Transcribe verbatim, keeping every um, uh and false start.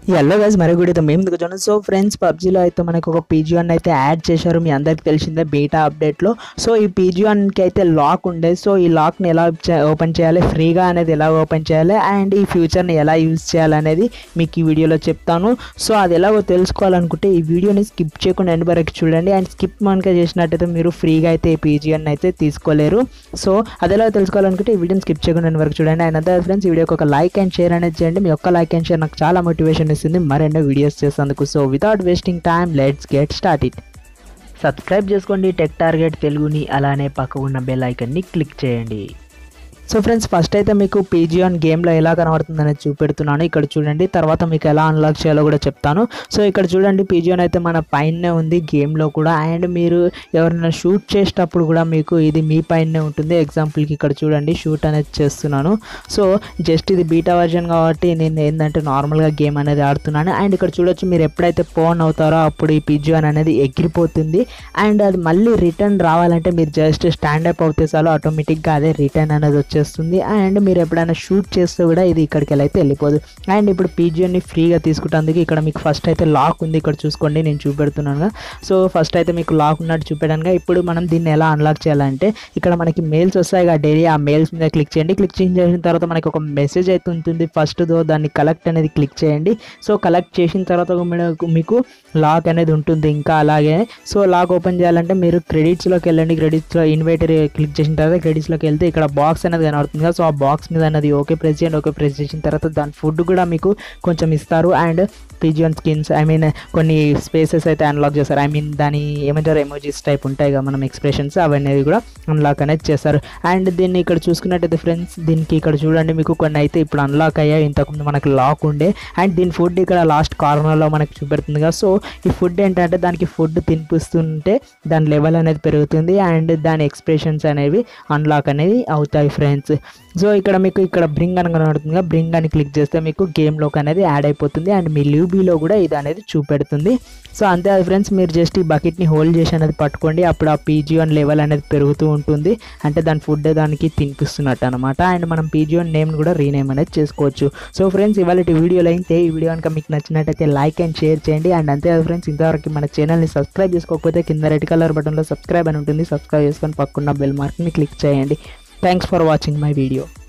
Hello guys మరి కూడా అయితే మేము దిగుతాను. సో ఫ్రెండ్స్ పబ్జీలో అయితే మనకు ఒక పీజీ వన్ అయితే యాడ్ చేశారు, మీ అందరికి తెలిసిందే బీటా అప్డేట్లో. సో ఈ పీజీ వన్కి అయితే లాక్ ఉండే, సో ఈ లాక్ని ఎలా ఓపెన్ చేయాలి, ఫ్రీగా అనేది ఎలా ఓపెన్ చేయాలి అండ్ ఈ ఫ్యూచర్ని ఎలా యూజ్ చేయాలనేది మీకు ఈ వీడియోలో చెప్తాను. సో అది ఎలాగో తెలుసుకోవాలనుకుంటే ఈ వీడియోని స్కిప్ చేయకుండా ఎండ్ వరకు చూడండి. అండ్ స్కిప్ మనక చేసినట్టయితే మీరు ఫ్రీగా అయితే ఈ పీజీ వన్ అయితే తీసుకోలేరు. సో అది ఎలా తెలుసుకోవాలనుకుంటే ఈ వీడియోని స్కిప్ చేయకుండా ఎండ్ వరకు చూడండి. అండ్ అంతే ఫ్రెండ్స్, ఈ వీడియోకి ఒక లైక్ అండ్ షేర్ అనేది చేయండి. మీ యొక్క లైక్ అండ్ షేర్ నాకు చాలా మోటివేషన్ ఇస్తుంది మరెన్నో వీడియోస్ చేసేందుకు. So without wasting time let's get start it. Subscribe చేసుకోండి టెక్ టార్గెట్ తెలుగుని, అలానే పక్కన ఉన్న బెల్ ఐకాన్ని క్లిక్ చేయండి. సో ఫ్రెండ్స్ ఫస్ట్ అయితే మీకు పీజీ వన్ గేమ్లో ఎలా కనబడుతుంది అనేది చూపెడుతున్నాను, ఇక్కడ చూడండి. తర్వాత మీకు ఎలా అన్లాక్ చేయాలో కూడా చెప్తాను. సో ఇక్కడ చూడండి పీజీ వన్ అయితే మన పైనే ఉంది గేమ్లో కూడా. అండ్ మీరు ఎవరైనా షూట్ చేసేటప్పుడు కూడా మీకు ఇది మీ పైనే ఉంటుంది. ఎగ్జాంపుల్కి ఇక్కడ చూడండి షూట్ అనేది చేస్తున్నాను. సో జస్ట్ ఇది బీటా వర్జన్ కాబట్టి నేను ఏంటంటే నార్మల్గా గేమ్ అనేది ఆడుతున్నాను. అండ్ ఇక్కడ చూడొచ్చు, మీరు ఎప్పుడైతే ఫోన్ అవుతారో అప్పుడు ఈ పీజీ వన్ అనేది ఎగిరిపోతుంది. అండ్ అది మళ్ళీ రిటర్న్ రావాలంటే మీరు జస్ట్ స్టాండప్ అవుతే చాలు, ఆటోమేటిక్గా అదే రిటర్న్ అనేది వచ్చేస్తుంది. అండ్ మీరు ఎప్పుడైనా షూట్ చేస్తే కూడా ఇది ఇక్కడికి అయితే వెళ్ళిపోదు. అండ్ ఇప్పుడు పీజీని ఫ్రీగా తీసుకుంటేందుకు ఇక్కడ మీకు ఫస్ట్ అయితే లాక్ ఉంది, ఇక్కడ చూసుకోండి నేను చూపెడుతున్నాను. సో ఫస్ట్ అయితే మీకు లాక్ ఉన్నట్టు చూపెట్టాను. ఇప్పుడు మనం దీన్ని ఎలా అన్లాక్ చేయాలంటే ఇక్కడ మనకి మెయిల్స్ వస్తాయి కదా డైలీ, ఆ మెయిల్స్ మీద క్లిక్ చేయండి. క్లిక్ చేసిన తర్వాత మనకి ఒక మెసేజ్ అయితే ఉంటుంది ఫస్ట్ దో, దాన్ని కలెక్ట్ అనేది క్లిక్ చేయండి. సో కలెక్ట్ చేసిన తర్వాత మీకు లాక్ అనేది ఉంటుంది ఇంకా అలాగే. సో లాక్ ఓపెన్ చేయాలంటే మీరు క్రెడిట్స్లోకి వెళ్ళండి. క్రెడిట్స్లో ఇన్వైటర్ క్లిక్ చేసిన తర్వాత క్రెడిట్స్లోకి వెళ్తే ఇక్కడ బాక్స్ అనేది కనబడుతుంది కదా. సో ఆ బాక్స్ మీద అనేది ఓకే ప్రెస్ చేయండి. ఓకే ప్రెస్ చేసిన తర్వాత దాని ఫుడ్ కూడా మీకు కొంచెం ఇస్తారు. And PG one skins I mean కొన్ని స్పేసెస్ అయితే అన్లాక్ చేస్తారు. ఐ మీన్ దాని ఏమంటారు ఎమోజీస్ టైప్ ఉంటాయి కదా మనం ఎక్స్ప్రెషన్స్, అవన్నీ కూడా అన్లాక్ అనేది చేస్తారు. అండ్ దీన్ని ఇక్కడ చూసుకున్నట్టయితే ఫ్రెండ్స్ దీనికి ఇక్కడ చూడండి మీకు కొన్ని అయితే ఇప్పుడు అన్లాక్ అయ్యాయి, ఇంతకుముందు మనకు లాక్ ఉండే. అండ్ దీని ఫుడ్ ఇక్కడ లాస్ట్ కార్నర్లో మనకు చూపెడుతుంది కదా. సో ఈ ఫుడ్ ఏంటంటే దానికి ఫుడ్ తినిపిస్తుంటే దాని లెవెల్ అనేది పెరుగుతుంది అండ్ దాని ఎక్స్ప్రెషన్స్ అనేవి అన్లాక్ అనేది అవుతాయి ఫ్రెండ్స్. సో ఇక్కడ మీకు ఇక్కడ బ్రింగ్ అని కనబడుతుంది కదా, బ్రింగ్ అని క్లిక్ చేస్తే మీకు గేమ్లోకి అనేది యాడ్ అయిపోతుంది. అండ్ మీ లివ్బీలో కూడా ఇది అనేది చూపెడుతుంది. సో అంతే అది ఫ్రెండ్స్, మీరు జస్ట్ ఈ బకెట్ని హోల్డ్ చేసి అనేది పట్టుకోండి, అప్పుడు ఆ పీజీ వన్ లెవెల్ అనేది పెరుగుతూ ఉంటుంది. అంటే దాని ఫుడ్ దానికి తినిపిస్తున్నట్టు అనమాట. అండ్ మనం పీజీ వన్ నేమ్ కూడా రీనేమ్ అనేది చేసుకోవచ్చు. సో ఫ్రెండ్స్ ఇవాళ వీడియోలో అయితే ఈ వీడియో కనుక మీకు నచ్చినట్టయితే లైక్ అండ్ షేర్ చేయండి. అండ్ అంతే ఫ్రెండ్స్, ఇంతవరకు మన ఛానల్ని సబ్స్క్రైబ్ చేసుకోకపోతే కింద రెడ్ కలర్ బటన్లో సబ్స్క్రైబ్ అని ఉంటుంది, సబ్స్క్రైబ్ చేసుకొని పక్కన్న బెల్ మార్క్ని క్లిక్ చేయండి. Thanks for watching my video.